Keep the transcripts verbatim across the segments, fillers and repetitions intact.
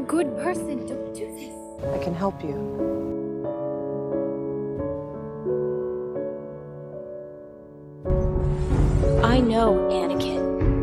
good person. Don't do this. I can help you. I know Anakin.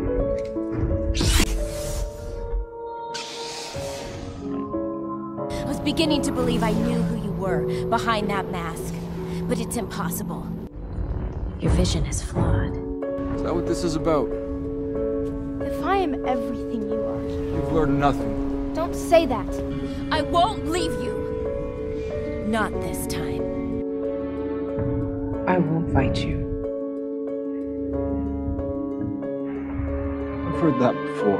I was beginning to believe I knew who you were behind that mask, but it's impossible. Your vision is flawed. Is that what this is about? If I am everything you are... You've learned nothing. Don't say that. I won't leave you. Not this time. I won't fight you. I've heard that before.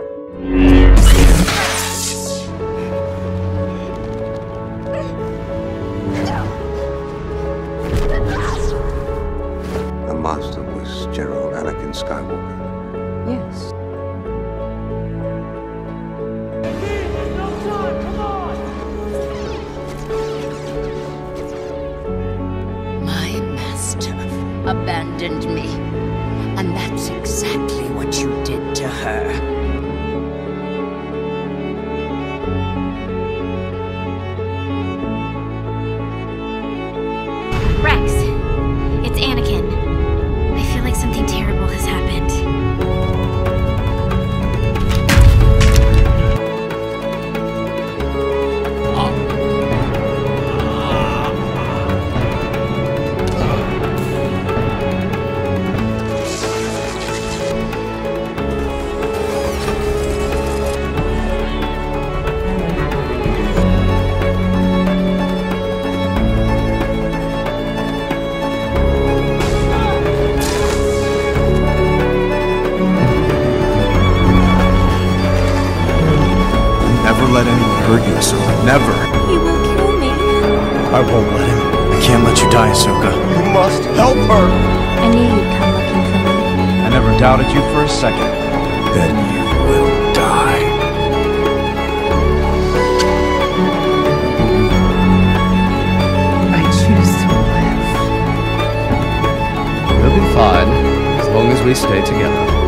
The master was General Anakin Skywalker. Yes. My master abandoned me, and that's exactly what you did to her. Rex, it's Anakin. I feel like something terrible has happened. Never let anyone hurt you, Ahsoka. Never. He will kill me. I won't let him. I can't let you die, Ahsoka. You must help her. I knew you'd come looking for me. I never doubted you for a second. Then you will die. I choose to live. We'll be fine, as long as we stay together.